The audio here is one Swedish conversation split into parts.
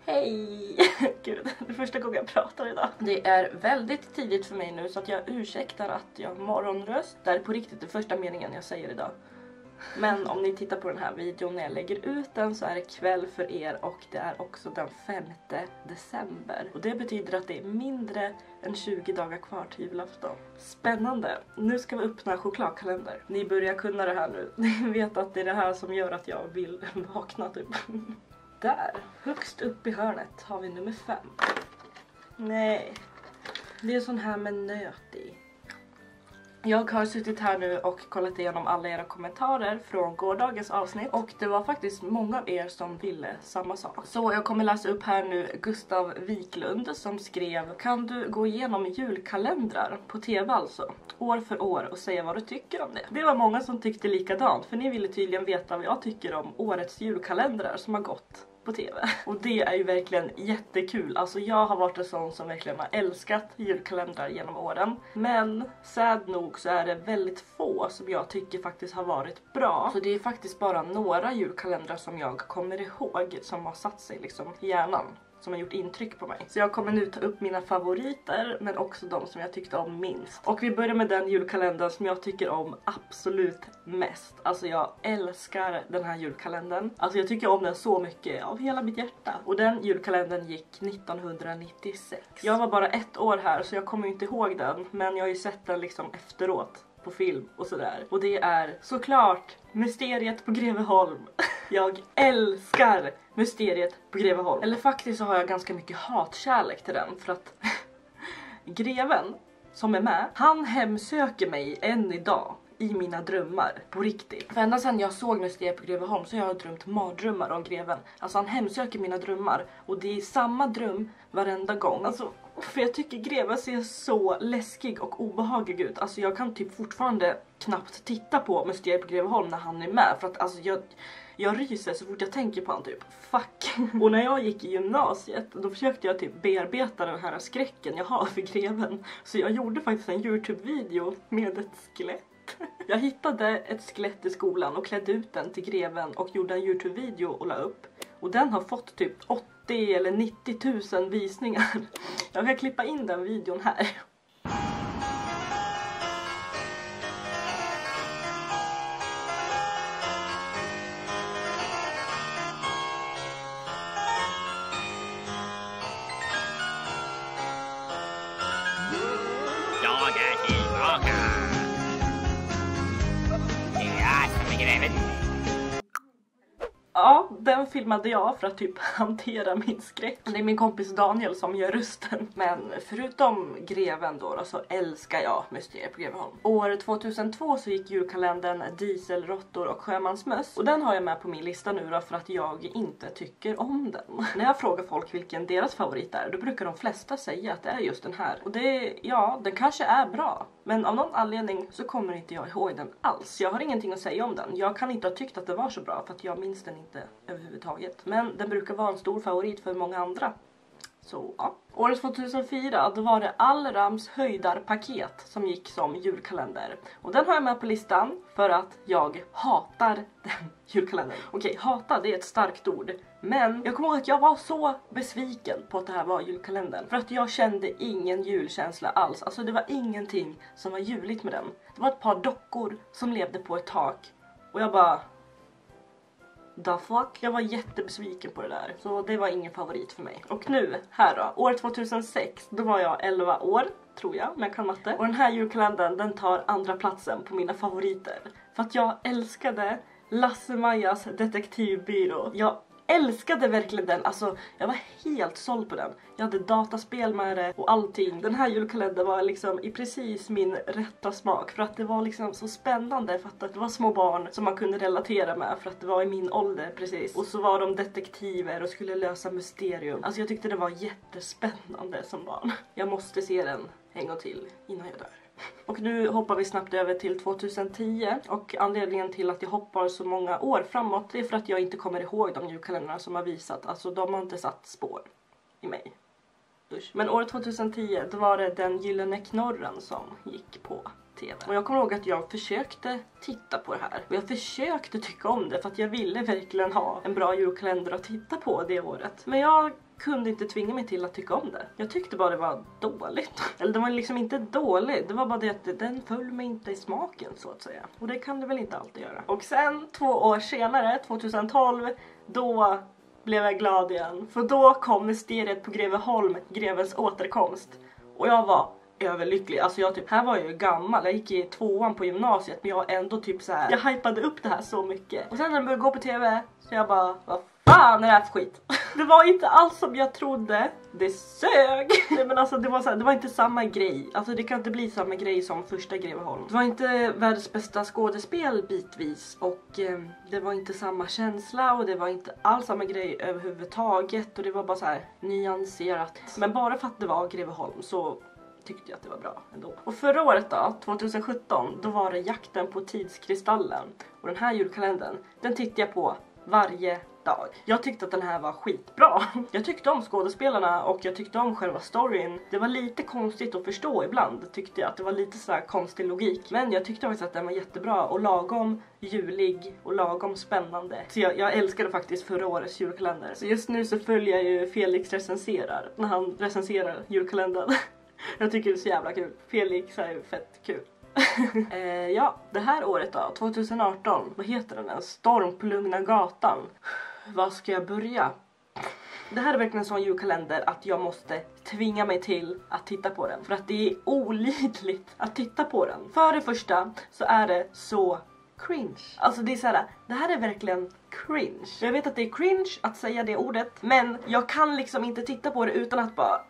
Hej! Gud, det är första gången jag pratar idag. Det är väldigt tidigt för mig nu så att jag ursäktar att jag har morgonröst. Det är på riktigt den första meningen jag säger idag. Men om ni tittar på den här videon när jag lägger ut den så är det kväll för er och det är också den 5 december. Och det betyder att det är mindre än 20 dagar kvar till julafton. Spännande! Nu ska vi öppna chokladkalender. Ni börjar kunna det här nu. Ni vet att det är det här som gör att jag vill vakna typ. Där, högst upp i hörnet har vi nummer 5. Nej, det är sån här med nöt i. Jag har suttit här nu och kollat igenom alla era kommentarer från gårdagens avsnitt. Och det var faktiskt många av er som ville samma sak. Så jag kommer läsa upp här nu Gustav Wiklund som skrev: kan du gå igenom julkalendrar på tv alltså? År för år och säga vad du tycker om det. Det var många som tyckte likadant för ni ville tydligen veta vad jag tycker om årets julkalendrar som har gått på tv. Och det är ju verkligen jättekul. Alltså jag har varit en sån som verkligen har älskat julkalendrar genom åren. Men sad nog så är det väldigt få som jag tycker faktiskt har varit bra. Så det är faktiskt bara några julkalendrar som jag kommer ihåg som har satt sig liksom i hjärnan. Som har gjort intryck på mig. Så jag kommer nu ta upp mina favoriter men också de som jag tyckte om minst. Och vi börjar med den julkalendern som jag tycker om absolut mest. Alltså jag älskar den här julkalendern. Alltså jag tycker om den så mycket av hela mitt hjärta. Och den julkalendern gick 1996. Jag var bara 1 år här så jag kommer inte ihåg den. Men jag har ju sett den liksom efteråt på film och sådär. Och det är såklart Mysteriet på Greveholm. Jag älskar Mysteriet på Greveholm. Eller faktiskt så har jag ganska mycket hatkärlek till den. För att greven som är med, han hemsöker mig än idag i mina drömmar. På riktigt. För ända sedan jag såg Mysteriet på Greveholm så har jag drömt mardrömmar om greven. Alltså han hemsöker mina drömmar. Och det är samma dröm varenda gång. Alltså, för jag tycker greven ser så läskig och obehaglig ut. Alltså jag kan typ fortfarande knappt titta på Mysteriet på Greveholm när han är med. För att alltså jag ryser så fort jag tänker på han typ. Fuck. Och när jag gick i gymnasiet då försökte jag typ bearbeta den här skräcken jag har för greven. Så jag gjorde faktiskt en YouTube-video med ett skelett. Jag hittade ett skelett i skolan och klädde ut den till greven och gjorde en YouTube-video och la upp. Och den har fått typ 80 eller 90 000 visningar. Jag kan klippa in den videon här. Jag är tillbaka. Det är jag som är greven. Ja, den filmade jag för att typ hantera min skräck. Det är min kompis Daniel som gör rösten. Men förutom greven då så älskar jag Mysteriet på Greveholm. År 2002 så gick julkalendern Dieselråttor och Sjömansmöss. Och den har jag med på min lista nu då för att jag inte tycker om den. När jag frågar folk vilken deras favorit är, då brukar de flesta säga att det är just den här. Och det, ja, den kanske är bra. Men av någon anledning så kommer inte jag ihåg den alls. Jag har ingenting att säga om den. Jag kan inte ha tyckt att det var så bra för att jag minns den inte överhuvudtaget. Men den brukar vara en stor favorit för många andra. Så ja. År 2004 då var det Allrams höjdarpaket som gick som julkalender. Och den har jag med på listan för att jag hatar den julkalendern. Okej, hata det är ett starkt ord. Men jag kommer ihåg att jag var så besviken på att det här var julkalendern. För att jag kände ingen julkänsla alls. Alltså det var ingenting som var juligt med den. Det var ett par dockor som levde på ett tak. Och jag bara... the fuck? Jag var jättebesviken på det där. Så det var ingen favorit för mig. Och nu, här då. År 2006, då var jag 11 år, tror jag, men jag kan matte. Och den här julkalendern, den tar andra platsen på mina favoriter. För att jag älskade Lasse-Majas detektivbyrå. Jag älskade verkligen den, alltså jag var helt såld på den. Jag hade dataspel med det och allting. Den här julkalendern var liksom i precis min rätta smak. För att det var liksom så spännande för att det var små barn som man kunde relatera med. För att det var i min ålder precis. Och så var de detektiver och skulle lösa mysterium. Alltså jag tyckte det var jättespännande som barn. Jag måste se den en gång till innan jag dör. Och nu hoppar vi snabbt över till 2010 och anledningen till att jag hoppar så många år framåt det är för att jag inte kommer ihåg de julkalendrarna som har visat. Alltså de har inte satt spår i mig. Usch. Men år 2010 då var det Den gyllene knorren som gick på TV. Och jag kommer ihåg att jag försökte titta på det här. Och jag försökte tycka om det för att jag ville verkligen ha en bra julkalender att titta på det året. Men jag kunde inte tvinga mig till att tycka om det. Jag tyckte bara det var dåligt. Eller det var liksom inte dåligt. Det var bara det att den föll mig inte i smaken så att säga. Och det kan det väl inte alltid göra. Och sen 2 år senare, 2012, då blev jag glad igen. För då kom mysteriet på Greveholm, Grevens återkomst. Och jag var överlycklig. Alltså här var jag ju gammal. Jag gick i 2:an på gymnasiet. Men jag var ändå typ så här. Jag hypade upp det här så mycket. Och sen när den började gå på TV så jag bara, vad fan är det här för skit? Det var inte alls som jag trodde. Det sög. Nej, men alltså det var inte samma grej. Alltså det kan inte bli samma grej som första Greveholm. Det var inte världens bästa skådespel bitvis. Och det var inte samma känsla. Och det var inte alls samma grej överhuvudtaget. Och det var bara så här nyanserat. Men bara för att det var Greveholm så tyckte jag att det var bra ändå. Och förra året då, 2017, då var det Jakten på tidskristallen. Och den här julkalendern, den tittade jag på varje dag. Jag tyckte att den här var skitbra. Jag tyckte om skådespelarna och jag tyckte om själva storyn. Det var lite konstigt att förstå ibland, tyckte jag. Att det var lite så här konstig logik. Men jag tyckte också att den var jättebra och lagom julig och lagom spännande. Så jag älskade faktiskt förra årets julkalender. Så just nu så följer jag ju Felix recenserar. När han recenserar julkalendern. Jag tycker det är så jävla kul. Felix är ju fett kul. Ja, det här året då, 2018. Vad heter den? Storm på Lugna gatan. Vad ska jag börja? Det här är verkligen en sån julkalender att jag måste tvinga mig till att titta på den. För att det är olidligt att titta på den. För det första så är det så cringe. Alltså det är så här, det här är verkligen cringe. Jag vet att det är cringe att säga det ordet. Men jag kan liksom inte titta på det utan att bara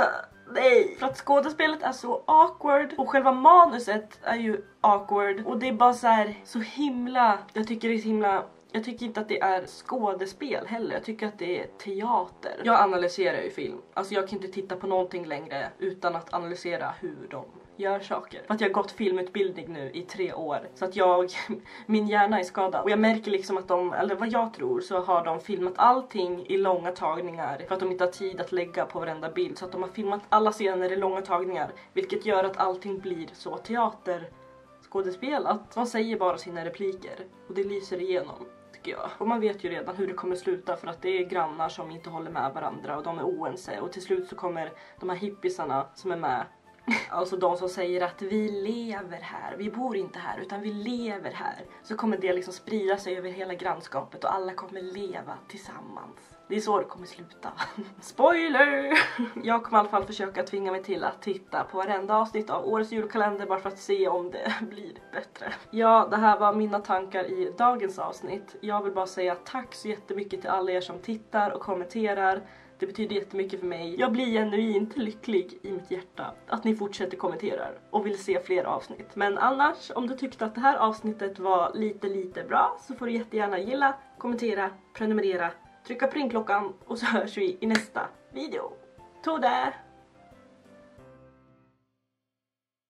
nej. För att skådespelet är så awkward. Och själva manuset är ju awkward. Och det är bara så här, så himla. Jag tycker det är himla. Jag tycker inte att det är skådespel heller. Jag tycker att det är teater. Jag analyserar ju film. Alltså jag kan inte titta på någonting längre utan att analysera hur de gör saker. För att jag har gått filmutbildning nu i 3 år. Så att min hjärna är skadad. Och jag märker liksom att eller vad jag tror, så har de filmat allting i långa tagningar. För att de inte har tid att lägga på varenda bild. Så att de har filmat alla scener i långa tagningar. Vilket gör att allting blir så teaterskådespelat. Man säger bara sina repliker. Och det lyser igenom. Jag. Och man vet ju redan hur det kommer sluta för att det är grannar som inte håller med varandra och de är oense och till slut så kommer de här hippisarna som är med, alltså de som säger att vi lever här, vi bor inte här utan vi lever här, så kommer det liksom sprida sig över hela grannskapet och alla kommer leva tillsammans. Det är så det kommer sluta. Spoiler! Jag kommer i alla fall försöka tvinga mig till att titta på varenda avsnitt av årets julkalender bara för att se om det blir bättre. Ja, det här var mina tankar i dagens avsnitt. Jag vill bara säga tack så jättemycket till alla er som tittar och kommenterar. Det betyder jättemycket för mig. Jag blir genuint lycklig i mitt hjärta att ni fortsätter kommentera och vill se fler avsnitt. Men annars, om du tyckte att det här avsnittet var lite bra så får du jättegärna gilla, kommentera, prenumerera, trycka på ringklockan och så hörs vi i nästa video. Tode!